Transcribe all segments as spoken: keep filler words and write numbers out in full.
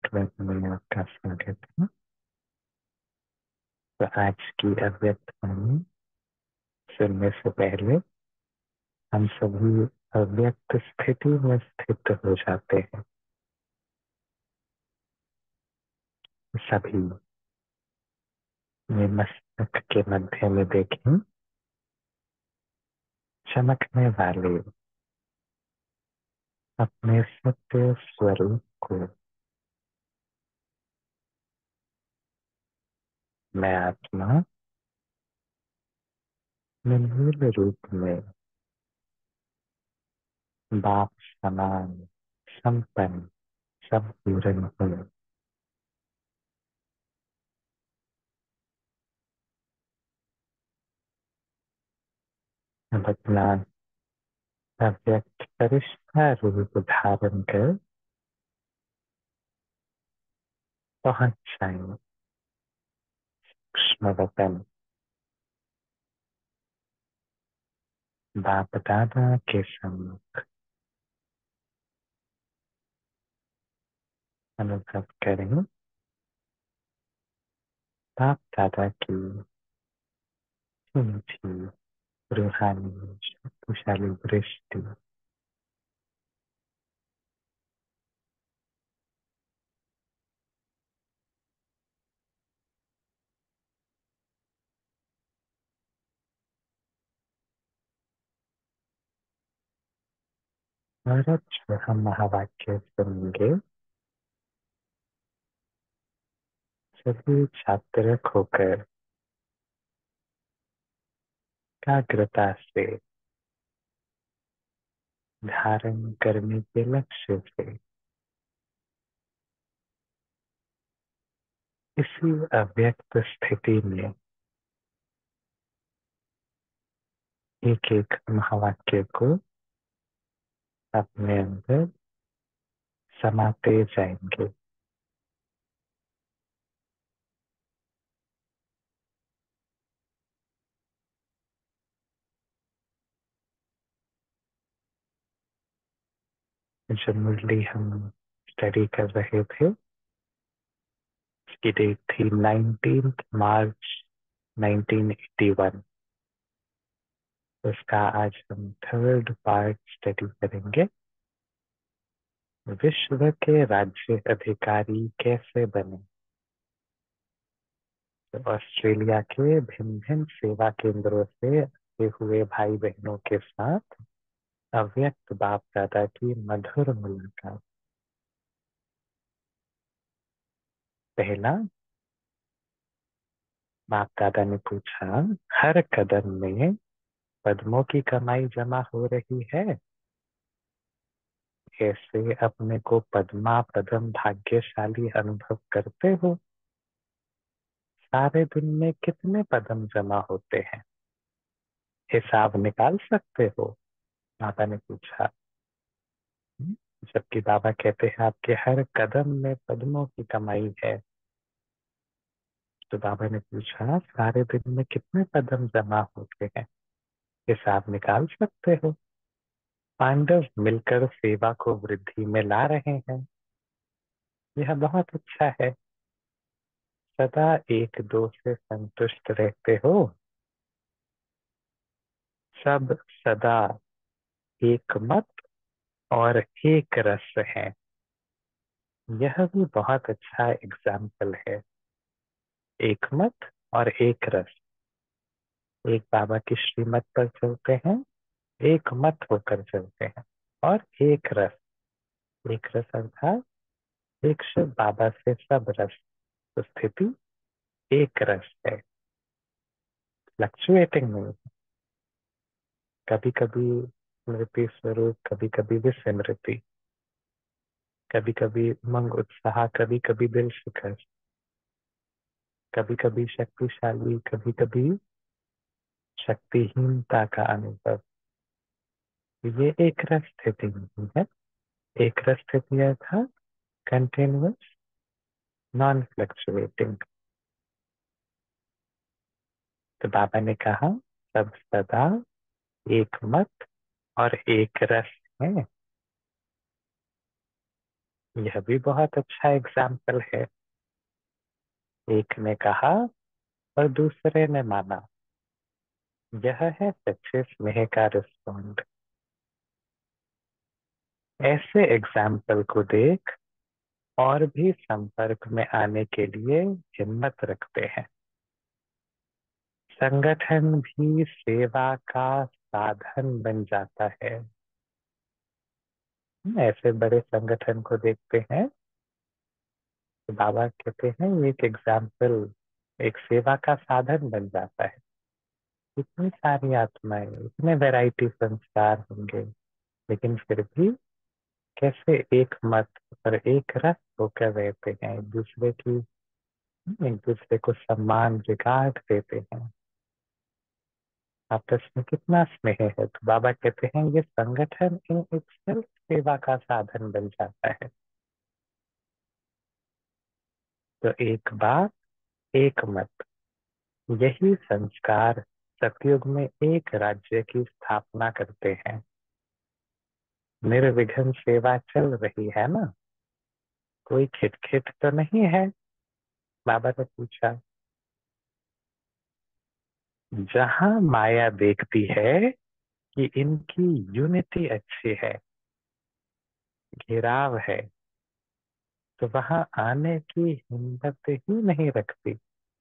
Club में आपका स्वागत है। तो आज की अव्यक्त वाणी सुनने से पहले हम सभी अव्यक्त स्थिति में स्थित हो जाते हैं। सभी में मस्तक के मध्य में देखें चमकने वाले अपने सत्य स्वरूप को। मैं आत्मा में मूल रूप में बाप समान संपन्न संपूर्ण हूँ। अब अपना अव्यक्त फरिश्ता रूप धारण कर पहुंच जाएं सूक्ष्म वतन बाप दादा के सम्मुख। अनुभव करें बाप दादा की मीठी रूहानी शक्तिशाली दृष्टि। और अब जो हम महावाक्य सुनेंगे सभी छात्र खोकर एकाग्रता से धारण करने के लक्ष्य से इसी अव्यक्त स्थिति में एक एक महावाक्य को अपने अंदर समाते जाएंगे। जो मुरली हम स्टडी कर रहे थे उसकी डेट थी nineteen March nineteen eighty one. उसका आज हम थर्ड पार्ट स्टडी करेंगे। विश्व के राज्य अधिकारी कैसे बने। तो ऑस्ट्रेलिया के भिन्न भिन्न सेवा केंद्रों से आए हुए भाई बहनों के साथ अव्यक्त बाप दादा की मधुर मुलाकात। पहला, बाप दादा ने पूछा, हर कदम में पद्मों की कमाई जमा हो रही है। कैसे अपने को पद्मा पदम भाग्यशाली अनुभव करते हो। सारे दिन में कितने पदम जमा होते हैं, हिसाब निकाल सकते हो। बाबा ने पूछा। "हम्म?" जबकि बाबा कहते हैं आपके हर कदम में पद्मों की कमाई है। तो बाबा ने पूछा सारे दिन में कितने पदम जमा होते हैं, हिसाब निकाल सकते हो। पांडव मिलकर सेवा को वृद्धि में ला रहे हैं, यह बहुत अच्छा है। सदा एक दो से संतुष्ट रहते हो। सब सदा एक मत और एक रस है, यह भी बहुत अच्छा एग्जाम्पल है। एक मत और एक रस, एक बाबा की श्रीमत पर चलते हैं, एक मत होकर चलते हैं, और एक रस। एक रस अर्थात एक शिव बाबा से सब रस। तो स्थिति एक रस है, फ्लक्चुएटिंग नहीं। कभी कभी स्मृति स्वरूप, कभी कभी विस्मृति, कभी कभी उमंग उत्साह, कभी कभी दिल शिखर, कभी कभी शक्तिशाली, कभी कभी शक्तिहीनता का अनुभव। ये एक रस स्थिति नहीं है। एक रस स्थिति अर्थात कंटिन्यूअस, नॉन फ्लक्चुएटिंग। तो बाबा ने कहा सब सदा एक मत और एक रस है, यह भी बहुत अच्छा एग्जाम्पल है। एक ने कहा और दूसरे ने माना। यह है सच्चे स्नेह का रिस्पॉन्ड। ऐसे एग्जाम्पल को देख और भी संपर्क में आने के लिए हिम्मत रखते हैं। संगठन भी सेवा का साधन बन जाता है। ऐसे बड़े संगठन को देखते हैं तो बाबा कहते हैं ये एक एग्जाम्पल एक सेवा का साधन बन जाता है। इतनी सारी आत्माएं, इतने वैरायटी संस्कार होंगे, लेकिन फिर भी कैसे एक मत और एक रस होकर रहते हैं, एक दूसरे की एक दूसरे को सम्मान रिगार्ड देते हैं, आपस में कितना स्नेह है। तो बाबा कहते हैं ये संगठन इन itself सेवा का साधन बन जाता है। तो एक बात एक मत, यही संस्कार सतयुग में एक राज्य की स्थापना करते हैं। निर्विघ्न सेवा चल रही है ना, कोई खिटखिट तो नहीं है? बाबा ने पूछा। जहां माया देखती है कि इनकी यूनिटी अच्छी है, घिराव है, तो वहां आने की हिम्मत ही नहीं रखती।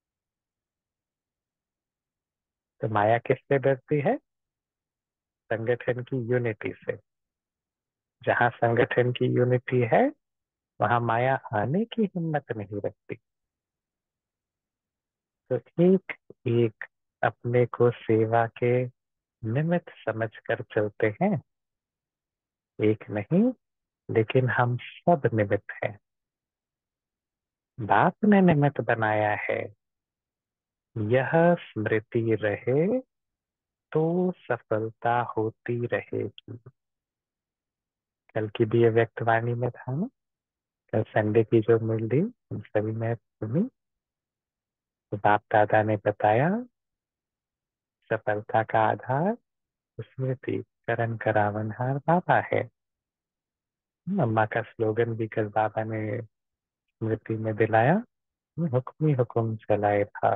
तो माया किससे डरती है? संगठन की यूनिटी से। जहां संगठन की यूनिटी है वहां माया आने की हिम्मत नहीं रखती। तो एक एक अपने को सेवा के निमित्त समझकर चलते हैं। एक नहीं, लेकिन हम सब निमित्त हैं। बाप ने निमित्त बनाया है। यह स्मृति रहे तो सफलता होती रहेगी। कल की भी ये व्यक्तवाणी में था ना, कल संडे की जो मुरली हम सभी ने सुनी, तो बाप दादा ने बताया सफलता का आधार स्मृति, करण करावनहार बाबा है। अम्मा का स्लोगन भी कल बाबा ने स्मृति में दिलाया, हुक्म ही हुक्म चलाए था।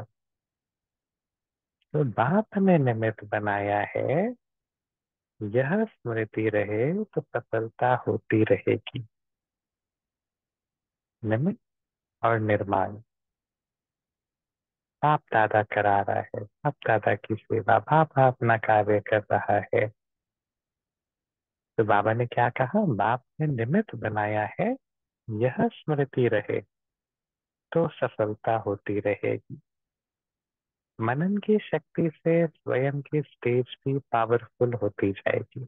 तो बाप ने निमित्त बनाया है, यह स्मृति रहे तो सफलता होती रहेगी। निमित्त और निर्माण बाप दादा करा रहा है, बाप दादा की सेवा, बाबा अपना कार्य कर रहा है। तो बाबा ने क्या कहा? बाप ने निमित्त बनाया है, यह स्मृति रहे तो सफलता होती रहेगी। मनन की शक्ति से स्वयं की स्टेज भी पावरफुल होती जाएगी।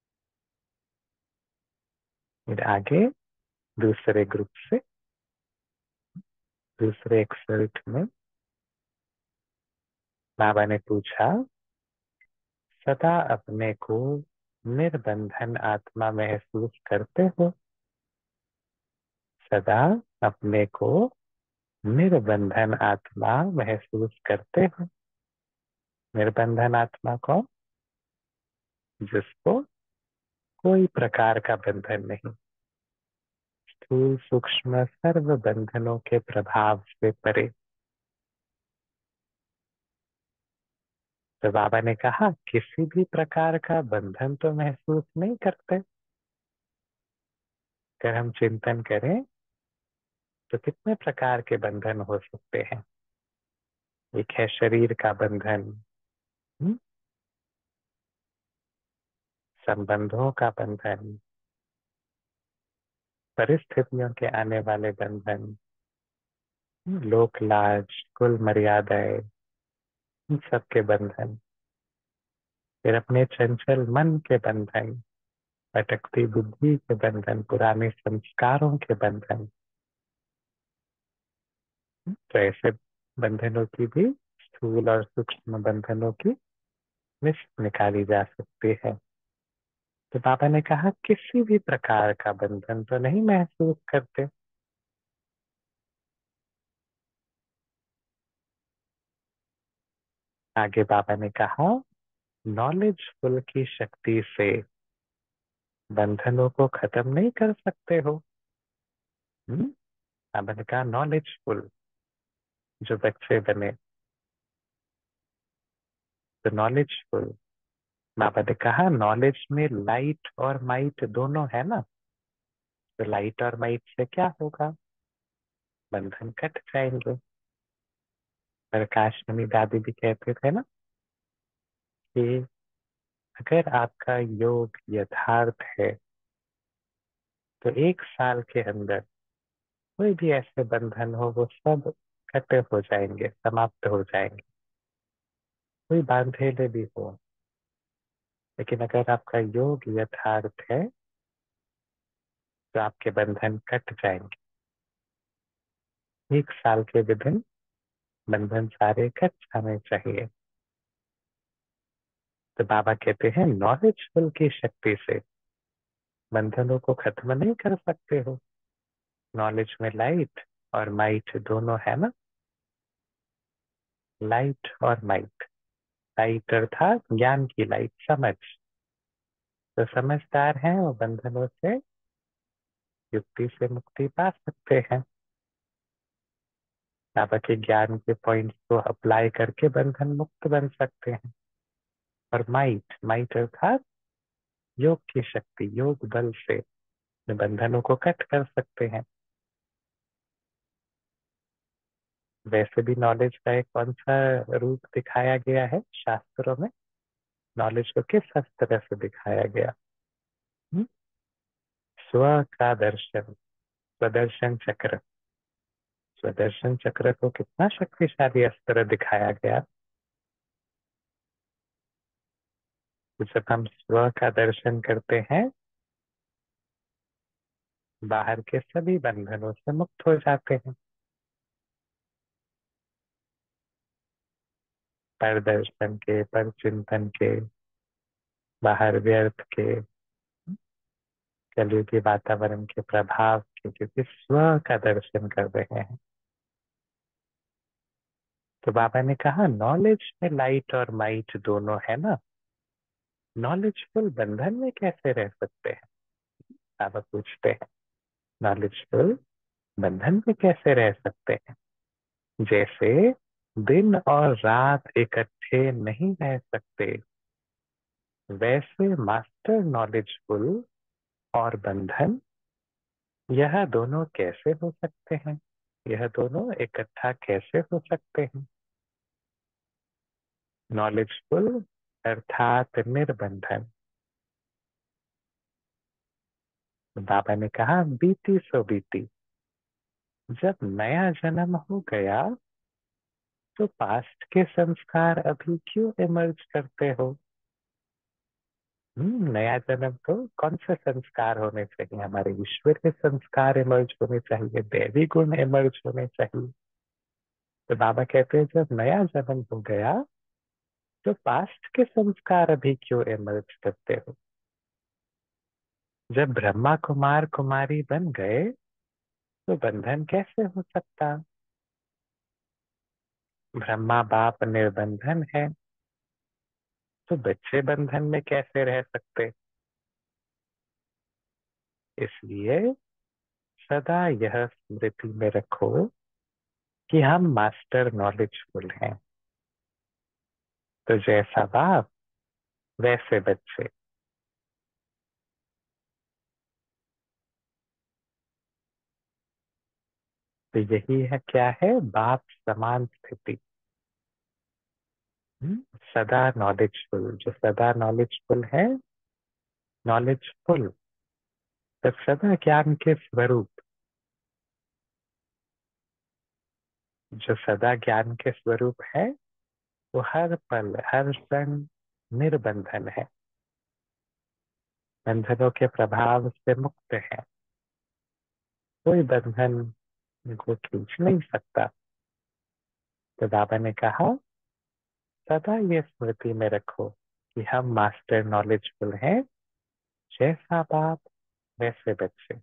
फिर आगे दूसरे ग्रुप से, दूसरे एक्सल्ट में बाबा ने पूछा, सदा अपने को निर्बंधन आत्मा महसूस करते हो? सदा अपने को निर्बंधन आत्मा महसूस करते हो? निर्बंधन आत्मा को, जिसको कोई प्रकार का बंधन नहीं, स्थूल सूक्ष्म सर्व बंधनों के प्रभाव से परे। तो बाबा ने कहा किसी भी प्रकार का बंधन तो महसूस नहीं करते। अगर हम चिंतन करें तो कितने प्रकार के बंधन हो सकते हैं। एक है शरीर का बंधन, हम्म, संबंधों का बंधन, परिस्थितियों के आने वाले बंधन, लोक लाज, कुल मर्यादाएं, इन सब के बंधन। फिर अपने चंचल मन के बंधन, भटकती बुद्धि के बंधन, पुराने संस्कारों के बंधन। तो ऐसे बंधनों की भी, स्थूल और सूक्ष्म बंधनों की लिस्ट निकाली जा सकती है। तो बाबा ने कहा किसी भी प्रकार का बंधन तो नहीं महसूस करते। आगे बाबा ने कहा नॉलेजफुल की शक्ति से बंधनों को खत्म नहीं कर सकते हो। हम्म अब मैंने कहा नॉलेजफुल, जो बच्चे बने तो नॉलेजफुल। बाबा ने कहा नॉलेज में लाइट और माइट दोनों है ना, तो लाइट और माइट से क्या होगा, बंधन कट जाएंगे। प्रकाश मणि दादी भी कहते थे ना कि अगर आपका योग यथार्थ है तो एक साल के अंदर कोई भी ऐसे बंधन हो वो सब कटे हो जाएंगे, समाप्त हो जाएंगे। कोई बांधेले भी हो, लेकिन अगर आपका योग यथार्थ है तो आपके बंधन कट जाएंगे। एक साल के विदिन बंधन सारे कट जाने चाहिए। तो बाबा कहते हैं नॉलेजफुल की शक्ति से बंधनों को खत्म नहीं कर सकते हो। नॉलेज में लाइट और माइट दोनों है ना, लाइट और माइट। लाइट अर्थात ज्ञान की लाइट, समझ। तो समझदार हैं वो बंधनों से युक्ति से मुक्ति पा सकते हैं। बाबा के ज्ञान के पॉइंट्स को अप्लाई करके बंधन मुक्त बन सकते हैं। और माइट, माइट अर्थात योग की शक्ति, योग बल से बंधनों को कट कर सकते हैं। वैसे भी नॉलेज का एक कौन सा रूप दिखाया गया है शास्त्रों में, नॉलेज को किस तरह से दिखाया गया। हम्म? स्व का दर्शन, स्वदर्शन चक्र। स्वदर्शन चक्र को कितना शक्तिशाली अस्त्र दिखाया गया। तो जब हम स्व का दर्शन करते हैं बाहर के सभी बंधनों से मुक्त हो जाते हैं। पर दर्शन के, पर चिंतन के, बाहर व्यर्थ के, कलयुगी वातावरण के प्रभाव के, क्योंकि स्व का दर्शन कर रहे हैं। तो बाबा ने कहा नॉलेज में लाइट और माइट दोनों है ना, नॉलेजफुल बंधन में कैसे रह सकते हैं। बाबा पूछते हैं नॉलेजफुल बंधन में कैसे रह सकते हैं। जैसे दिन और रात इकट्ठे नहीं रह सकते, वैसे मास्टर नॉलेजफुल और बंधन, यह दोनों कैसे हो सकते हैं, यह दोनों इकट्ठा कैसे हो सकते हैं। नॉलेजफुल अर्थात निर्बंधन। बाबा ने कहा बीती सो बीती, जब नया जन्म हो गया तो पास्ट के संस्कार अभी क्यों इमर्ज करते हो। हम्म नया जन्म तो कौन से संस्कार होने चाहिए, हमारे ईश्वर के संस्कार इमर्ज होने चाहिए, दैवी गुण इमर्ज होने चाहिए। तो बाबा कहते हैं जब नया जन्म हो गया तो पास्ट के संस्कार अभी क्यों इमर्ज करते हो। जब ब्रह्मा कुमार कुमारी बन गए तो बंधन कैसे हो सकता। ब्रह्मा बाप निर्बंधन है, तो बच्चे बंधन में कैसे रह सकते। इसलिए सदा यह स्मृति में रखो कि हम मास्टर नॉलेजफुल हैं। तो जैसा बाप वैसे बच्चे। तो यही है क्या है, बाप समान स्थिति। हम्म, सदा नॉलेजफुल, जो सदा नॉलेजफुल है, नॉलेजफुल तो सदा ज्ञान के स्वरूप, जो सदा ज्ञान के स्वरूप है वो हर पल हर क्षण निर्बंधन है, बंधनों के प्रभाव से मुक्त है। कोई बंधन को खींच नहीं सकता। तो बाबा ने कहा सदा ये स्मृति में रखो कि हम मास्टर नॉलेजफुल हैं, जैसा बाप वैसे बच्चे।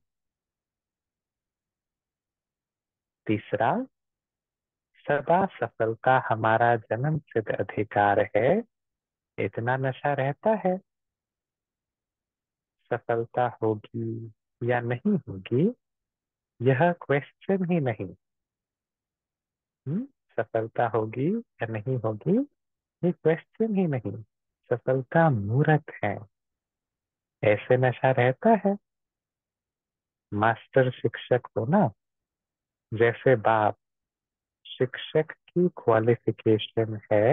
तीसरा, सदा सफलता हमारा जन्म सिद्ध अधिकार है। इतना नशा रहता है, सफलता होगी या नहीं होगी यह क्वेश्चन ही नहीं। हम्म, सफलता होगी या नहीं होगी, ये क्वेश्चन ही नहीं। सफलता मूर्त है। ऐसे नशा रहता है। मास्टर शिक्षक हो ना, जैसे बाप शिक्षक की क्वालिफिकेशन है,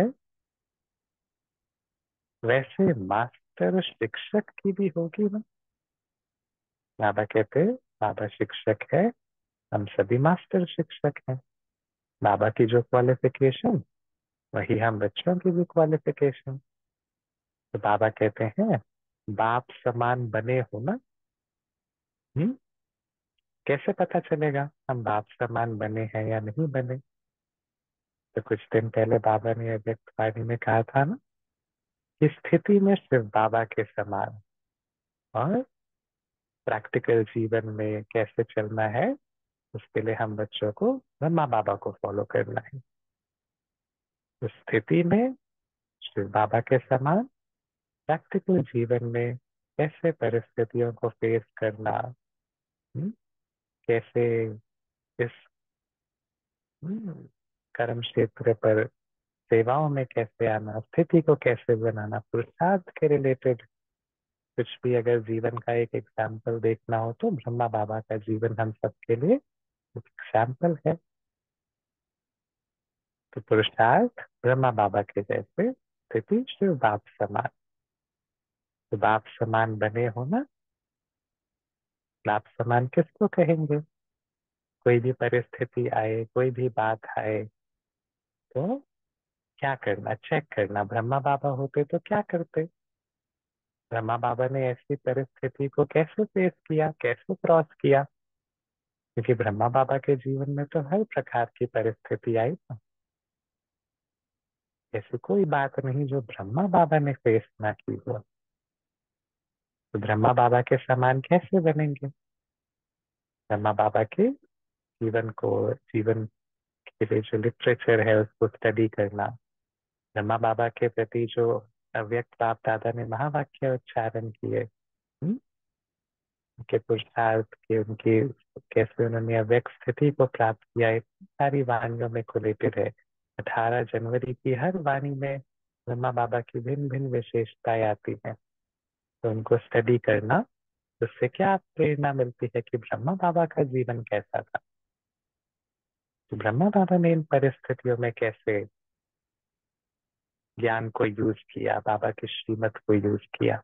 वैसे मास्टर शिक्षक की भी होगी ना। बाबा कहते, बाबा शिक्षक है, हम सभी मास्टर शिक्षक हैं। बाबा की जो क्वालिफिकेशन, वही हम बच्चों की भी क्वालिफिकेशन। तो बाबा कहते हैं, बाप समान बने हो ना। हम्म, कैसे पता चलेगा हम बाप समान बने हैं या नहीं बने। तो कुछ दिन पहले बाबा ने व्यक्त वाणी में कहा था ना, कि स्थिति में सिर्फ बाबा के समान, और प्रैक्टिकल जीवन में कैसे चलना है, उसके लिए हम बच्चों को ब्रह्मा बाबा को फॉलो करना है। तो स्थिति में शिव बाबा के समान, प्रैक्टिकल जीवन में कैसे परिस्थितियों को फेस करना, हम्म, कैसे इस हम्म, कर्म क्षेत्र पर सेवाओं में कैसे आना, स्थिति को कैसे बनाना, पुरुषार्थ के रिलेटेड कुछ भी अगर जीवन का एक एग्जाम्पल देखना हो, तो ब्रह्मा बाबा का जीवन हम सबके लिए एक एग्जाम्पल है। तो पुरुषार्थ ब्रह्मा बाबा के जैसे, स्थिति शिव बाप समान। तो बाप समान बने हो ना। बाप समान किसको कहेंगे। कोई भी परिस्थिति आए, कोई भी बात आए, तो क्या करना, चेक करना। ब्रह्मा बाबा होते तो क्या करते। ब्रह्मा बाबा ने ऐसी परिस्थिति को कैसे फेस किया, कैसे क्रॉस किया। क्योंकि ब्रह्मा बाबा के जीवन में तो हर प्रकार की परिस्थिति आई ना। ऐसी कोई बात नहीं जो ब्रह्मा बाबा ने फेस ना की हो। तो ब्रह्मा बाबा के समान कैसे बनेंगे। ब्रह्मा बाबा के जीवन को, जीवन के लिए जो लिटरेचर है उसको स्टडी करना, ब्रह्मा बाबा के प्रति जो अव्यक्त बाप दादा ने महावाक्य उच्चारण किए, हम्म, उनके पुरुषार्थ के, उनकी कैसे उन्होंने अव्यक्त स्थिति को प्राप्त किया, ये सारी वाणियों में कोलेटेड है। अठारह जनवरी की हर वाणी में ब्रह्मा बाबा की भिन्न भिन्न विशेषताएं आती हैं। तो उनको स्टडी करना, उससे क्या प्रेरणा मिलती है कि ब्रह्मा बाबा का जीवन कैसा था। तो ब्रह्मा बाबा ने इन परिस्थितियों में कैसे ज्ञान को यूज किया, बाबा की श्रीमत को यूज किया,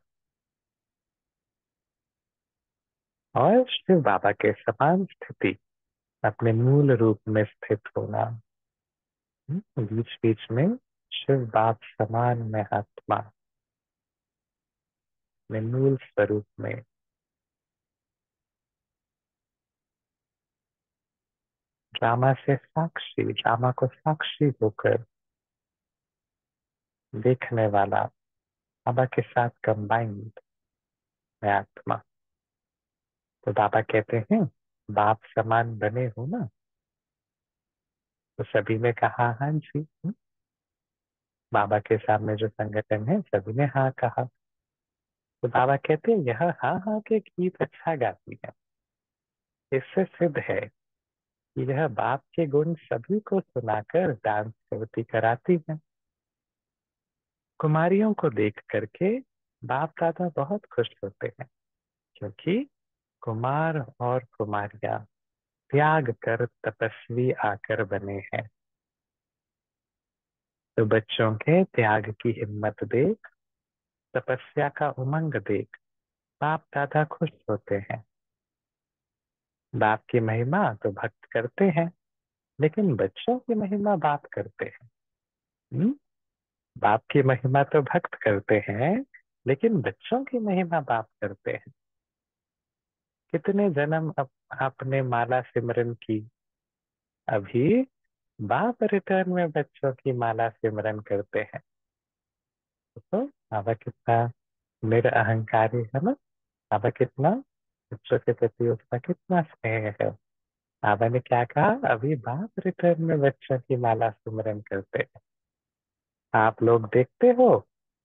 और शिव बाबा के समान स्थिति, अपने मूल रूप में स्थित होना। बीच बीच में शिव बाप समान में आत्मा, अपने मूल स्वरूप में। ड्रामा से साक्षी, ड्रामा को साक्षी होकर देखने वाला, बाबा के साथ कंबाइंड में आत्मा। तो बाबा कहते हैं, बाप समान बने हो ना। तो सभी ने कहा हाँ जी। हम्म, बाबा के सामने जो संगठन है, सभी ने हाँ कहा। तो बाबा कहते हैं, यह हाँ हाँ के गीत अच्छा गाती है। इससे सिद्ध है कि यह बाप के गुण सभी को सुनाकर डांस करती कराती है। कुमारियों को देख करके बाप दादा बहुत खुश होते हैं, क्योंकि कुमार और कुमारियां त्याग कर तपस्वी आकर बने हैं। तो बच्चों के त्याग की हिम्मत देख, तपस्या का उमंग देख बाप दादा खुश होते हैं। बाप की महिमा तो भक्त करते हैं, लेकिन बच्चों की महिमा बाप करते हैं। हम्म? बाप की महिमा तो भक्त करते हैं, लेकिन बच्चों की महिमा बाप करते हैं। कितने जन्म अप, आपने माला सिमरन की, अभी बाप रिटर्न में बच्चों की माला सिमरन करते हैं। तो बाबा कितना निरअहंकारी है ना। बाबा कितना बच्चों के प्रति उसका कितना स्नेह है। बाबा ने क्या कहा, अभी बाप रिटर्न में बच्चों की माला सिमरन करते हैं। आप लोग देखते हो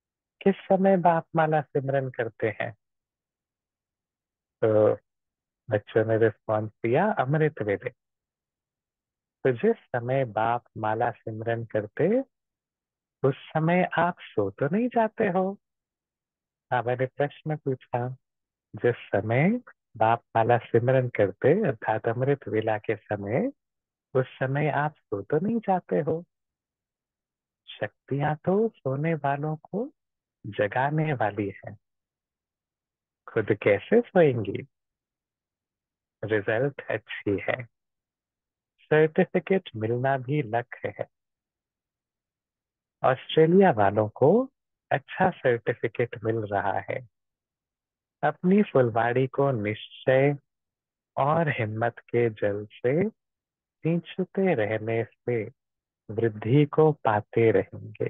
किस समय बाप माला सिमरन करते हैं। तो बच्चों ने रिस्पॉन्स दिया, अमृत वेले। तो जिस समय बाप माला सिमरन करते, उस समय आप सो तो नहीं जाते हो? बाबा ने प्रश्न पूछा। जिस समय बाप माला सिमरन करते अर्थात अमृत वेला के समय, उस समय आप सो तो नहीं जाते हो? शक्तियां तो सोने वालों को जगाने वाली है, खुद कैसे सोएंगी? रिजल्ट अच्छी है, सर्टिफिकेट मिलना भी लक है। ऑस्ट्रेलिया वालों को अच्छा सर्टिफिकेट मिल रहा है। अपनी फुलवाड़ी को निश्चय और हिम्मत के जल से सींचते रहने से वृद्धि को पाते रहेंगे,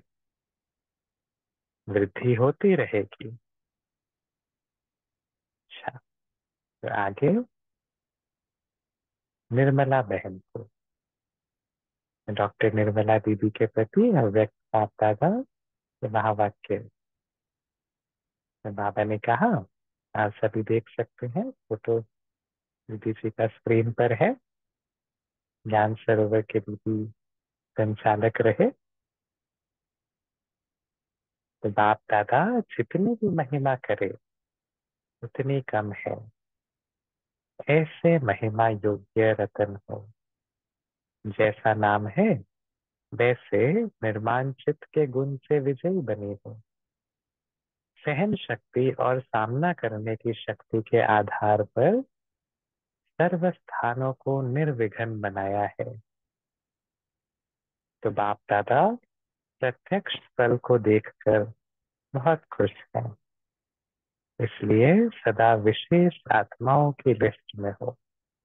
वृद्धि होती रहेगी। अच्छा, तो आगे निर्मला बहन को, डॉक्टर निर्मला दीदी के प्रति अव्यक्त बाप दादा के महावाक्य। तो बाबा ने कहा, आप सभी देख सकते हैं, फोटो दीदी जी का स्क्रीन पर है। ज्ञान सरोवर के दीदी संचालक रहे। तो बाप दादा जितनी भी महिमा करे उतनी कम है। ऐसे महिमा योग्य रतन हो, जैसा नाम है वैसे निर्माण चित्त के गुण से विजयी बनी हो। सहन शक्ति और सामना करने की शक्ति के आधार पर सर्व स्थानों को निर्विघ्न बनाया है। तो बाप दादा प्रत्यक्ष फल को देखकर बहुत खुश हैं, इसलिए सदा विशेष आत्माओं की लिस्ट में हो।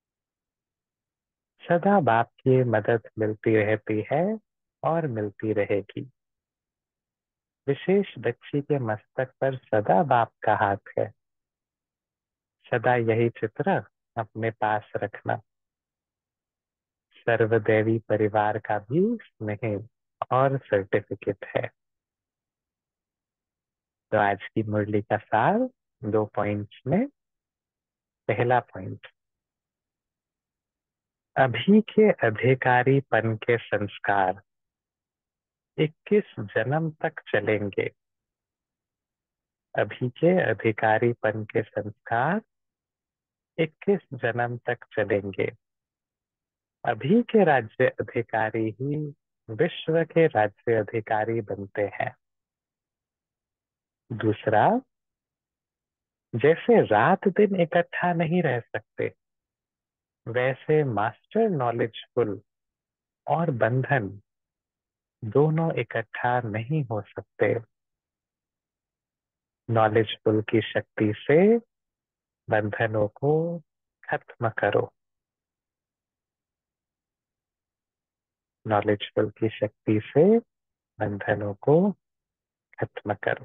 सदा बाप की मदद मिलती रहती है और मिलती रहेगी। विशेष बच्ची के मस्तक पर सदा बाप का हाथ है। सदा यही चित्र अपने पास रखना। सर्वदैवी परिवार का भी स्नेह और सर्टिफिकेट है। तो आज की मुरली का सार दो पॉइंट्स में। पहला पॉइंट, अभी के अधिकारीपन के संस्कार इक्कीस जन्म तक चलेंगे। अभी के अधिकारीपन के संस्कार इक्कीस जन्म तक चलेंगे। अभी के राज्य अधिकारी ही विश्व के राज्य अधिकारी बनते हैं। दूसरा, जैसे रात दिन इकट्ठा नहीं रह सकते, वैसे मास्टर नॉलेजफुल और बंधन दोनों इकट्ठा नहीं हो सकते। नॉलेजफुल की शक्ति से बंधनों को खत्म करो। नॉलेजफुल की शक्ति से बंधनों को खत्म करो।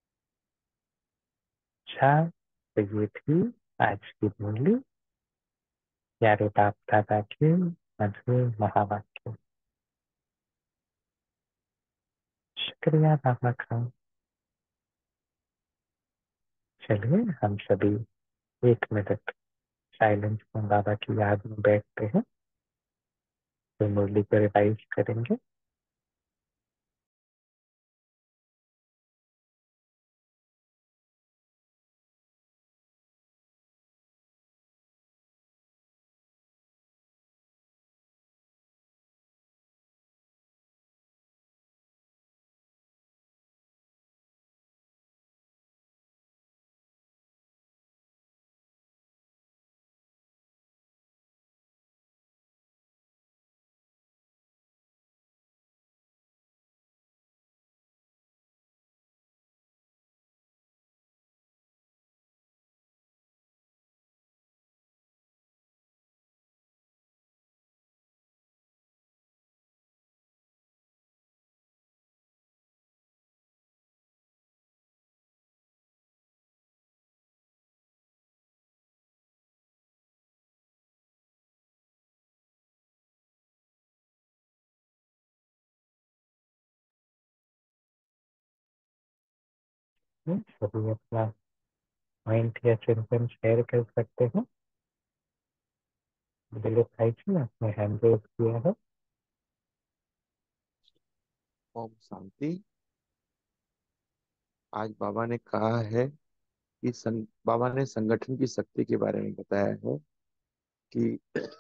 अच्छा, तो ये थी आज की मूली। प्यारे बाप दादा के मधुर महावाक्य। शुक्रिया बाबा का। चलिए हम सभी एक मिनट साइलेंस में बाबा की याद में बैठते हैं, तो मुरली को रिवाइज करेंगे। हम्म, सभी अपना पॉइंट या चिंतन शेयर कर सकते हैं। दिलीप भाई जी आपने हैंड रेज किया है। ओम शांति। आज बाबा ने कहा है कि संग, बाबा ने संगठन की शक्ति के बारे में बताया है कि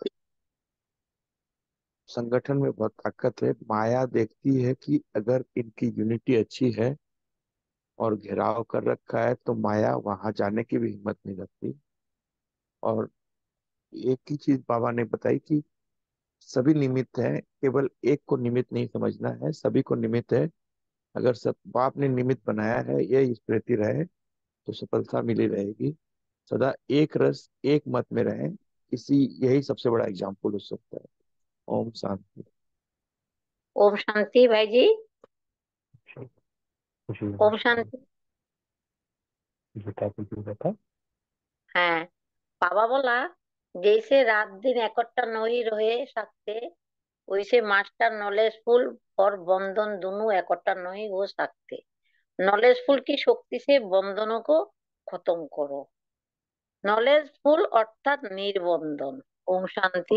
संगठन में बहुत ताकत है। माया देखती है कि अगर इनकी यूनिटी अच्छी है और घेराव कर रखा है तो माया वहां जाने की भी हिम्मत नहीं रखती। और एक ही चीज बाबा ने बताई कि सभी निमित्त है, केवल एक को निमित्त नहीं समझना है, सभी को निमित्त है। अगर सब बाप ने निमित्त बनाया है, ये स्मृति रहे तो सफलता मिली रहेगी। सदा एक रस एक मत में रहें, इसी यही सबसे बड़ा एग्जाम्पल हो सकता है। ओम शांति। ओम शांति भाई जी। जी जी ओम शांति। गीता जी की बता। হ্যাঁ, বাবা বলা जैसे रात दिन একটা নই রয়ে सकते वैसे मास्टर नॉलेजफुल और बंधन दोनों इकट्ठा नहीं हो सकते। नॉलेजफुल की शक्ति से बंधनों को खत्म करो। नॉलेजफुल अर्थात निर्बंधन। ओम शांति।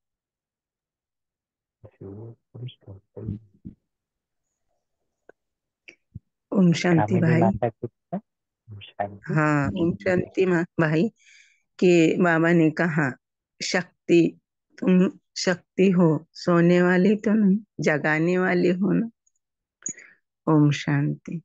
जी जी। ओम शांति कामिनी भाई। माता की बता। ओम शांति। हाँ, ओम शांति मा- भाई के बाबा ने कहा, शक्ति, तुम शक्ति हो, सोने वाली तो नहीं, जगाने वाली हो ना। ओम शांति।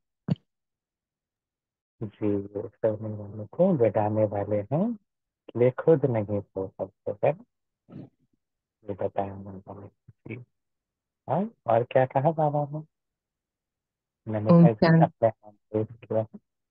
जी वो सोने वाले को जगाने वाले हैं, ले खुद नहीं सो सकते है। ये बताया उन्होंने जी। और और क्या कहा बाबा ने? ओम नमिता जी शांति। अपने हाथ रेज किया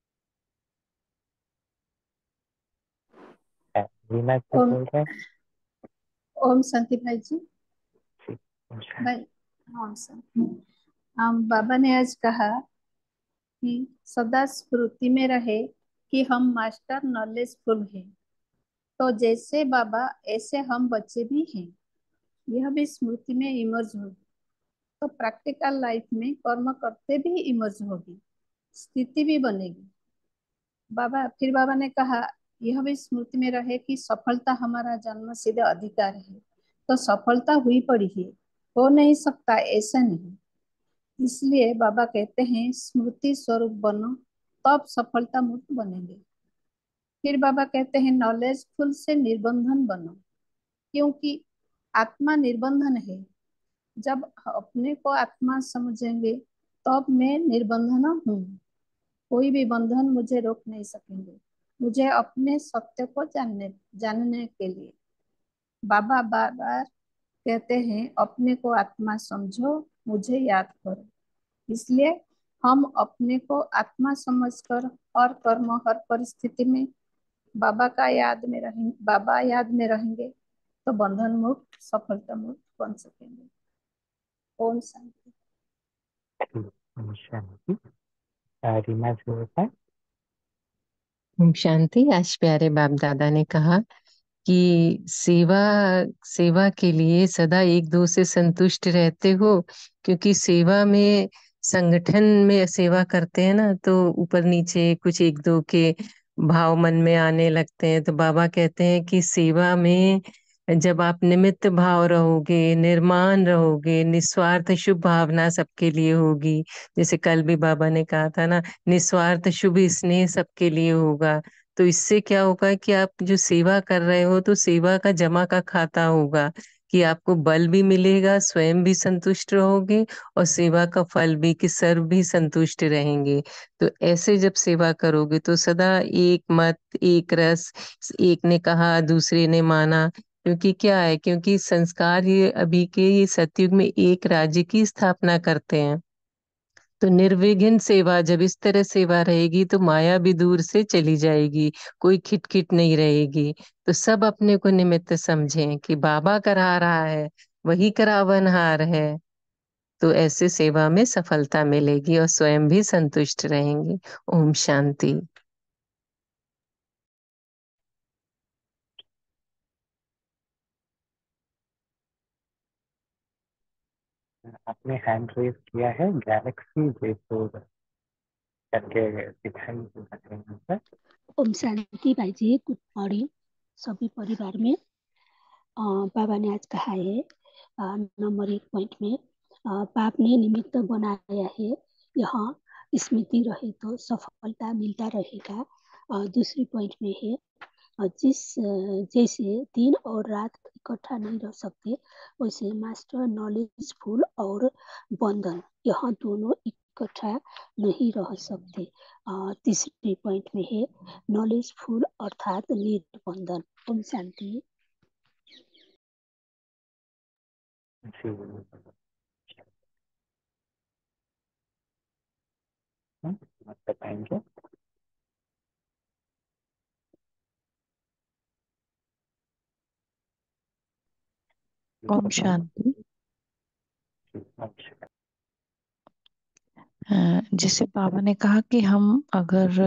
है। रीना जी ओम बोल रहे हैं। ओम शांति भाई जी। जी ओम शांति। भाई, हाँ सर। हम बाबा ने आज कहा कि सदा स्मृति में रहे कि हम मास्टर नॉलेजफुल हैं। तो जैसे बाबा ऐसे हम बच्चे भी हैं। यह भी स्मृति में इमर्ज होगी तो प्रैक्टिकल लाइफ में कर्म करते भी इमर्ज होगी, स्थिति भी बनेगी। बाबा फिर बाबा ने कहा, यह भी स्मृति में रहे कि सफलता हमारा जन्म सिद्ध अधिकार है। तो सफलता हुई पड़ी है, हो नहीं सकता ऐसा नहीं। इसलिए बाबा कहते हैं स्मृति स्वरूप बनो, तब सफलता मुक्त बनेंगे। फिर बाबा कहते हैं नॉलेजफुल से निर्बंधन बनो, क्योंकि आत्मा निर्बंधन है। जब अपने को आत्मा समझेंगे तब मैं निर्बंधन हूँ। कोई भी बंधन मुझे रोक नहीं सकेंगे, मुझे अपने सत्य को जानने जानने के लिए। बाबा बार बार कहते हैं अपने को आत्मा समझो, मुझे याद करो। इसलिए हम अपने को आत्मा समझकर हर कर्म हर परिस्थिति में बाबा का याद में रहेंगे बाबा याद में रहेंगे तो बंधन मुक्त सफलता मुक्त बन सकेंगे। ओम शांति। जी, ओम शांति। अ, रीना जी बताए। ओम शांति। आज प्यारे बाप दादा ने कहा कि सेवा सेवा के लिए सदा एक दो से संतुष्ट रहते हो, क्योंकि सेवा में संगठन में सेवा करते हैं ना, तो ऊपर नीचे कुछ एक दो के भाव मन में आने लगते हैं। तो बाबा कहते हैं कि सेवा में जब आप निमित्त भाव रहोगे, निर्माण रहोगे, निस्वार्थ शुभ भावना सबके लिए होगी। जैसे कल भी बाबा ने कहा था ना, निस्वार्थ शुभ स्नेह सबके लिए होगा। तो इससे क्या होगा कि आप जो सेवा कर रहे हो तो सेवा का जमा का खाता होगा, कि आपको बल भी मिलेगा, स्वयं भी संतुष्ट रहोगे, और सेवा का फल भी, कि सर्व भी संतुष्ट रहेंगे। तो ऐसे जब सेवा करोगे तो सदा एक मत, एक रस, एक ने कहा दूसरे ने माना। क्योंकि क्या है, क्योंकि संस्कार ये अभी के ये सतयुग में एक राज्य की स्थापना करते हैं। तो निर्विघ्न सेवा, जब इस तरह सेवा रहेगी तो माया भी दूर से चली जाएगी, कोई खिटखिट नहीं रहेगी। तो सब अपने को निमित्त समझें कि बाबा करा रहा है, वही करावनहार है। तो ऐसे सेवा में सफलता मिलेगी और स्वयं भी संतुष्ट रहेंगे। ओम शांति। आपने हैंड रेज किया है, गैलेक्सी जयपुर करके दिखाई दे रहे हैं। ओम शांति भाई जी, गुड मॉर्निंग सभी परिवार में। अ, बाबा ने आज कहा है अ, नंबर एक पॉइंट में, अ, पाप ने निमित्त बनाया है, यहाँ स्मृति रहे तो सफलता मिलता रहेगा। अ, दूसरी पॉइंट में है, अ, जिस अ, जैसे दिन और रात इकट्ठा नहीं रह सकते, वैसे मास्टर नॉलेजफुल और बंधन, यहाँ दोनों इकट्ठा नहीं रह सकते। अ, तीसरी पॉइंट में है नॉलेजफुल अर्थात निर्बंधन। ओम शांति। जी। हम्म, आप बताएंगे? ओम शांति। अच्छा। अ, जैसे बाबा ने कहा कि हम अगर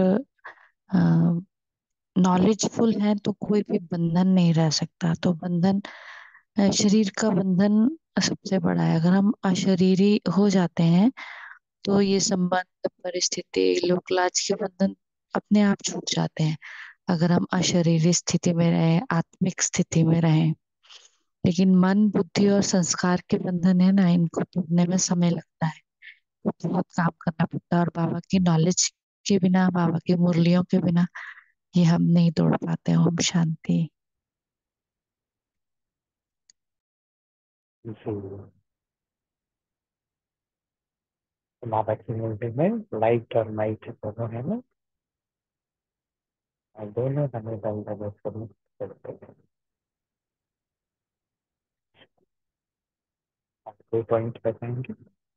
नॉलेजफुल हैं तो कोई भी बंधन नहीं रह सकता। तो बंधन, अ, शरीर का बंधन सबसे बड़ा है। अगर हम अशरीरी हो जाते हैं तो ये संबंध, परिस्थिति, लोक लाज के बंधन अपने आप छूट जाते हैं अगर हम अशरीरी स्थिति में रहें, आत्मिक स्थिति में रहें। लेकिन मन, बुद्धि और संस्कार के बंधन है ना, इनको तोड़ने में समय लगता है, तो बहुत काम करना पड़ता है। और बाबा की नॉलेज के बिना, बाबा की मुरलियों के बिना ये हम नहीं तोड़ पाते। ओम शांति। जी। बाबा की मूवी में लाइट और नाइट दोनों है ना, और दोनों हमें बंधनों से मुक्त करते हैं। आप कोई पॉइंट बताएंगे?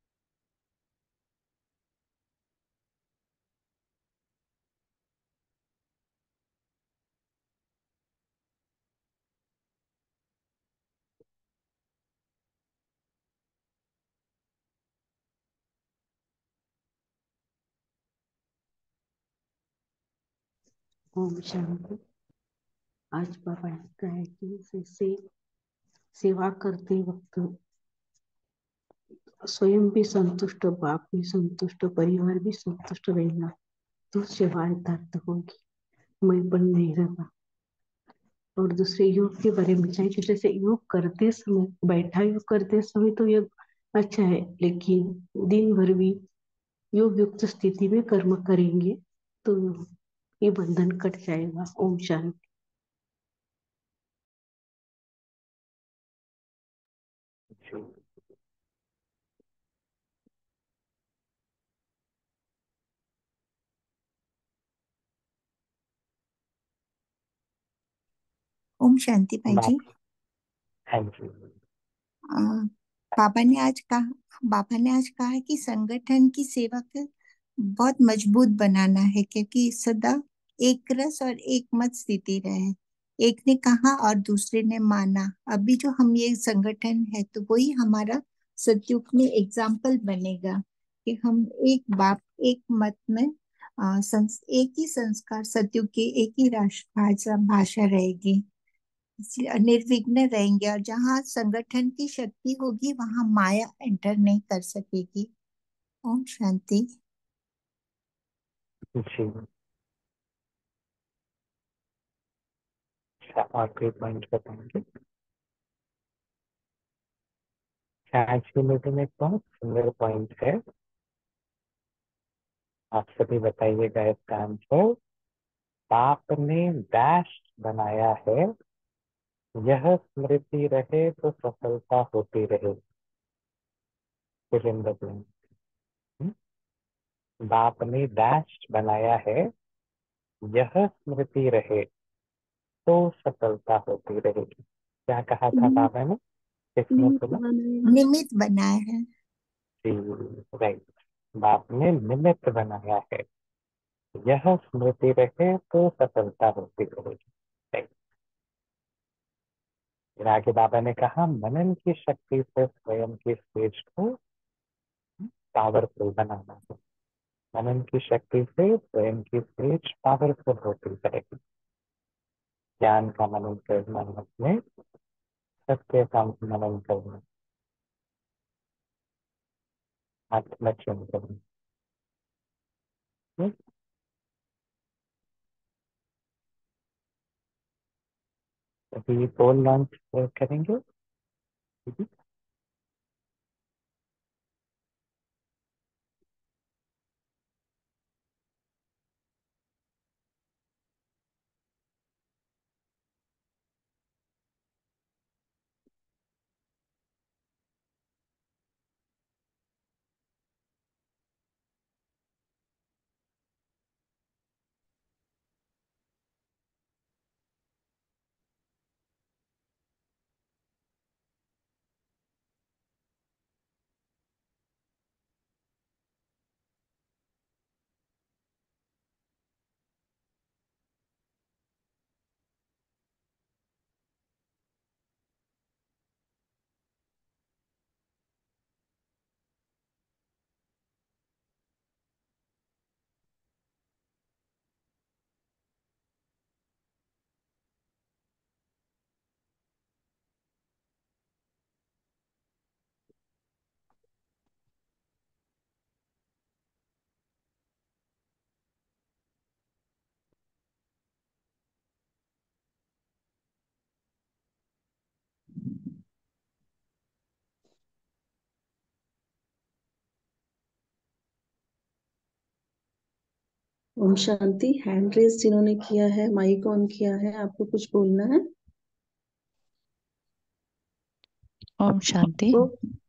ओम शांति। आज बाबा ने कहा है कि जैसे सेवा करते वक्त स्वयं भी संतुष्ट, बाप भी संतुष्ट, परिवार भी संतुष्ट रहेगा तो सेवा यथार्थ होगी, मैं बन नहीं रहता। और दूसरे योग के बारे में चाहिए, जैसे योग करते समय, बैठा योग करते समय तो योग अच्छा है, लेकिन दिन भर भी योग युक्त स्थिति में कर्म करेंगे तो ये बंधन कट जाएगा। ओम शांति। जी। ओम शांति भाई जी। बाप। हाँ जी। आ, बाबा ने आज कहा बाबा ने आज कहा कि संगठन की सेवा को बहुत मजबूत बनाना है, क्योंकि सदा एक रस और एक मत स्थिति रहे। एक ने कहा और दूसरे ने माना। अभी जो हम ये संगठन है तो वही हमारा सतयुग में एग्जाम्पल बनेगा कि हम एक बाप एक मत में, आ, संस, एक ही संस्कार, सतयुग की एक ही राष्ट्र भाषा भाषा रहेगी, इसलिए निर्विघ्न रहेंगे। और जहाँ संगठन की शक्ति होगी वहां माया एंटर नहीं कर सकेगी। ओम शांति। जी। अच्छा, और कोई पॉइंट बताएंगे? आज की मीटिंग में एक बहुत सुंदर पॉइंट है, आप सभी बताइएगा इसका आंसर। बाप ने डैश बनाया है, यह स्मृति रहे तो सफलता होती रहे। फिर इन बदलें, बाप ने डैश बनाया है, यह स्मृति रहे तो सफलता होती रहेगी। क्या कहा था बाबा ने? किसने निमित्त सुना? बनाया। निमित्त बनाया है। जी, राइट। बाप ने निमित्त बनाया है, यह स्मृति रहे तो सफलता होती रहेगी। राइट। फिर आगे बाबा ने कहा, मनन की शक्ति से स्वयं की स्टेज को पावरफुल बनाना है। मनन की शक्ति से स्वयं की स्टेज पावरफुल होती रहेगी। ज्ञान का मनन करना, अपने सत्य का मनन करना, आत्मचयन करना। हम्म, अभी पोल लॉन्च करेंगे दीदी। ओम शांति। हैंड रेस जिन्होंने किया है, माइक ऑन किया है, आपको कुछ बोलना है? ओम शांति। तो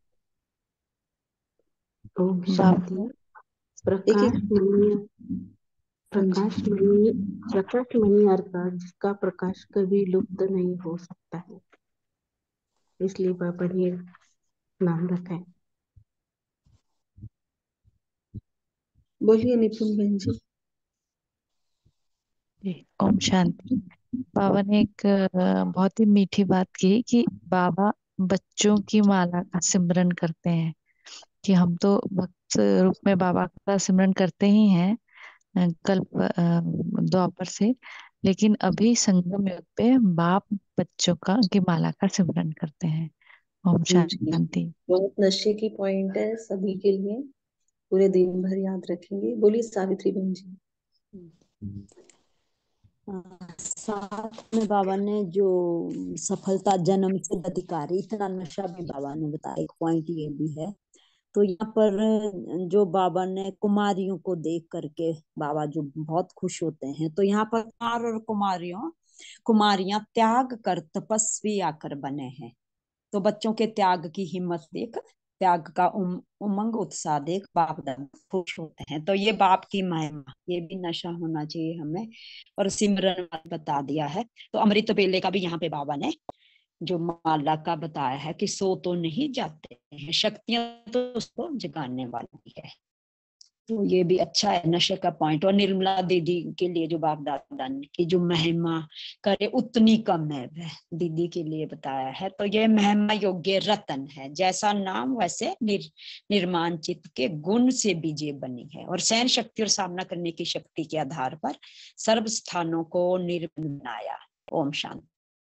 ओम शांति। बाबा एक प्रकाश एक मणि, हाँ जी। प्रकाश मणि, प्रकाश मणि अर्थात जिसका प्रकाश कभी लुप्त नहीं हो सकता है, इसलिए बाबा ने नाम रखा है। बोलिए निपुण बहन जी। जी, ओम शांति। बाबा ने एक अ, बहुत ही मीठी बात की कि बाबा बच्चों की माला का सिमरन करते हैं, कि हम तो भक्त रूप में बाबा का सिमरन करते ही हैं अ, कल्प अ, द्वापर से, लेकिन अभी संगम युग पे बाप बच्चों का की माला का सिमरन करते हैं। ओम जी, शांति। बहुत नशे की पॉइंट है सभी के लिए, पूरे दिन भर याद रखेंगे। बोलिए सावित्री बहन जी। अ, साथ में बाबा ने जो सफलता जन्म से अधिकारी, इतना नशा भी बाबा ने बताया। एक पॉइंट ये भी है। तो यहाँ पर जो बाबा ने कुमारियों को देख करके बाबा जो बहुत खुश होते हैं, तो यहाँ पर कुमार और कुमारियों कुमारियां त्याग कर तपस्वी आकर बने हैं। तो बच्चों के त्याग की हिम्मत देख, त्याग का उम, उमंग उत्साह देख बाप दादा खुश होते हैं। तो ये बाप की महिमा, ये भी नशा होना चाहिए हमें। और सिमरन बता दिया है। तो अमृत बेले का भी यहाँ पे बाबा ने जो माला का बताया है कि सो तो नहीं जाते हैं, शक्तियां तो उसको जगाने वाली है। तो ये भी अच्छा है नशे का पॉइंट। और निर्मला दीदी के लिए जो बाप दादा ने की जो महिमा करे उतनी कम है, वह दीदी के लिए बताया है। तो ये महिमा योग्य रतन है, जैसा नाम वैसे निर, निर्माण चित्त के गुण से बीजे बनी है। और सहन शक्ति और सामना करने की शक्ति के आधार पर सर्व स्थानों को निर्मल बनाया। ओम शांति।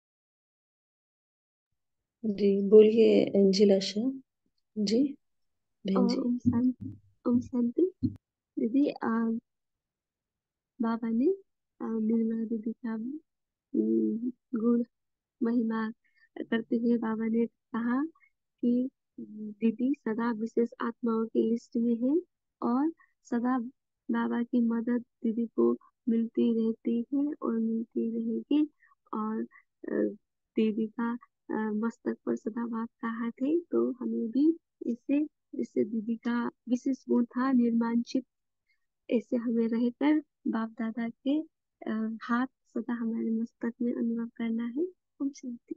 जी बोलिए अंजिला शाह जी। बहन जी। ओम शांति। ओम शांति दीदी। आ, बाबा ने आ, निर्मला दीदी का हम्म, गुण महिमा करते हुए बाबा ने कहा कि दीदी सदा विशेष आत्माओं की लिस्ट में है और सदा बाबा की मदद दीदी को मिलती रहती है और मिलती रहेगी। और अ, दीदी का अ, मस्तक पर सदा बाप का हाथ है। तो हमें भी इससे इससे दीदी का विशेष गुण था निर्माणचित। ऐसे हमें रहकर बाप दादा के अ, हाथ सदा हमारे मस्तक में अनुभव करना है। ओम शांति।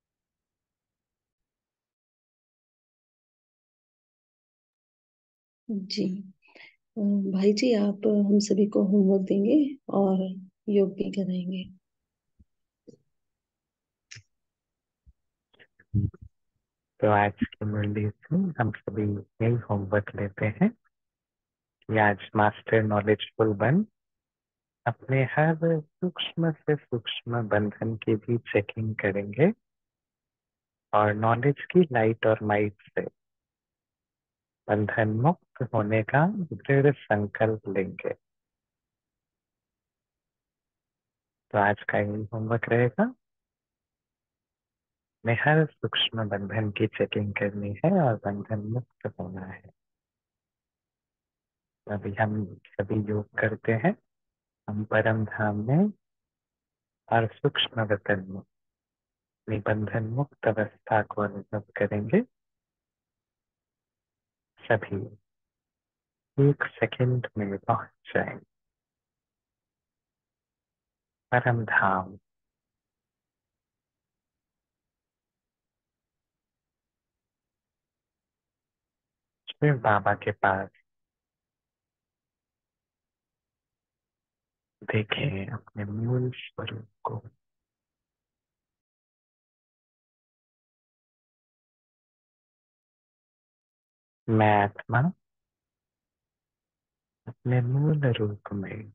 जी अ, भाई जी आप हम सभी को होमवर्क देंगे और योग भी कराएंगे। तो आज की मुरली से हम सभी यही होमवर्क लेते हैं कि आज मास्टर नॉलेजफुल बन अपने हर सूक्ष्म से सूक्ष्म बंधन की भी चेकिंग करेंगे और नॉलेज की लाइट और माइट से बंधन मुक्त होने का दृढ़ संकल्प लेंगे। तो आज का यही होमवर्क रहेगा। में हर सूक्ष्म बंधन की चेकिंग करनी है और बंधन मुक्त होना है। अभी हम सभी योग करते हैं। हम परम धाम में और सूक्ष्म वतन में निबंधन मुक्त अवस्था को अनुभव करेंगे। सभी एक सेकंड में पहुंच जाएंगे परम धाम। फिर बाबा के पास देखें अपने मूल स्वरूप को। मैं आत्मा अपने मूल रूप में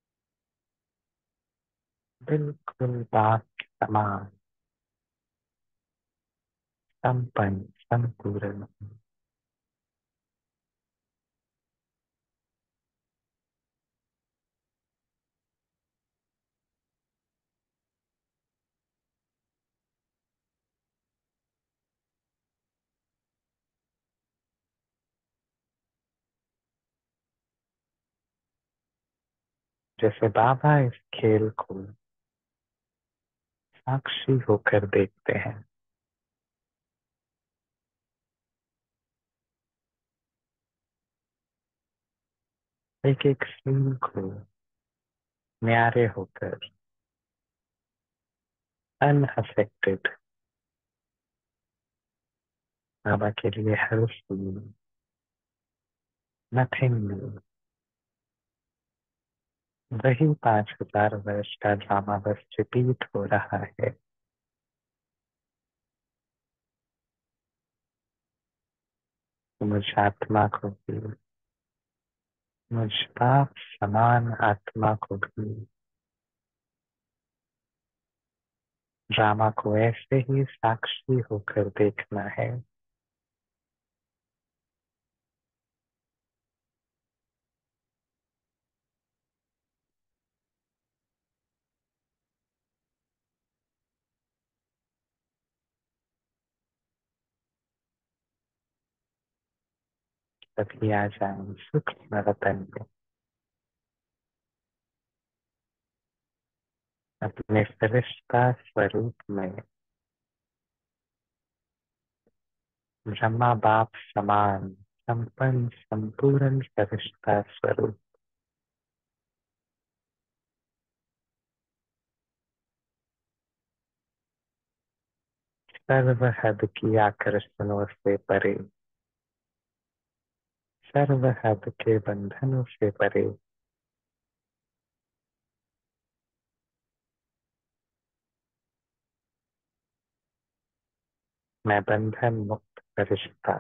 बिल्कुल बाप के समान संपन्न संपूर्ण हूं। जैसे बाबा इस खेल को साक्षी होकर देखते हैं, एक एक सीन को न्यारे होकर अनअफेक्टेड बाबा के लिए हर सीन नथिंग न्यू, वही पांच हजार वर्ष का ड्रामा बस रिपीट हो रहा है। मुझ आत्मा को भी, मुझ पाप समान आत्मा को भी ड्रामा को ऐसे ही साक्षी होकर देखना है। तभी आ जाए सूक्ष्म वतन में अपने फरिश्ता स्वरूप में, ब्रह्मा बाप समान संपन्न संपूर्ण फरिश्ता स्वरूप। सर्व हद की आकर्षणों से परे, सर्व हद के बंधनों से परे, मैं बंधन मुक्त फरिश्ता,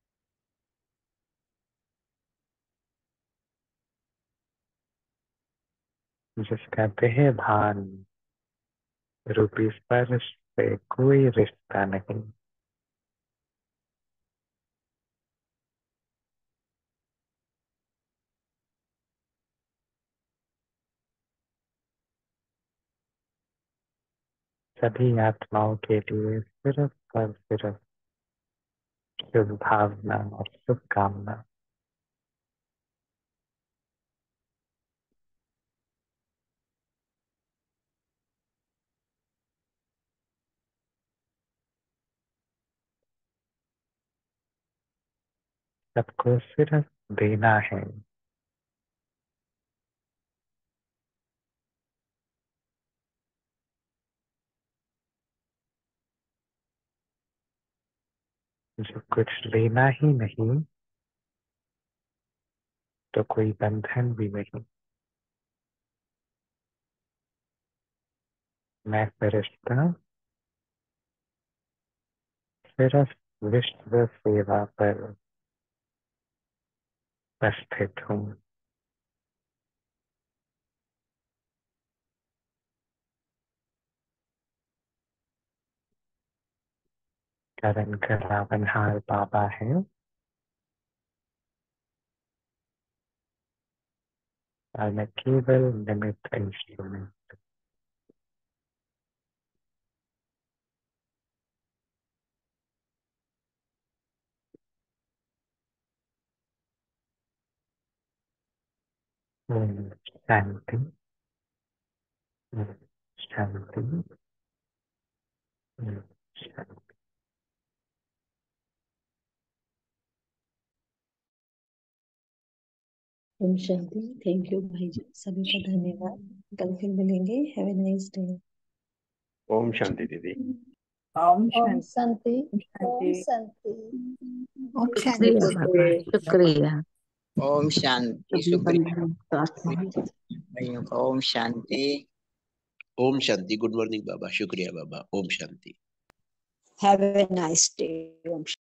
जिसका देह भान रूपी स्पर्श से कोई रिश्ता नहीं। सभी आत्माओं के लिए सिर्फ और सिर्फ शुभ भावना और शुभकामना। सबको सिर्फ देना है। जो कुछ लेना ही नहीं तो कोई बंधन भी नहीं। मैं फरिश्ता सिर्फ विश्व सेवा पर उपस्थित हूँ। करण करावनहार बाबा है और मैं केवल निमित्त इंस्ट्रूमेंट। ओम शांति। ओम शांति। ओम शांति। ओम शांति। थैंक यू भाई जी, सभी का धन्यवाद। कल फिर मिलेंगे। Have a nice day. ओम शांति दीदी। ओम ओम शांति। शांति। ओम शांति। ओम शांति। शुक्रिया बाबा, शुक्रिया। ओम शांति। सभी शुक्रिया बंधुओं को प्रार्थना भाइयों का। ओम शांति। ओम शांति। गुड मॉर्निंग बाबा। शुक्रिया बाबा। ओम शांति। Have a nice day.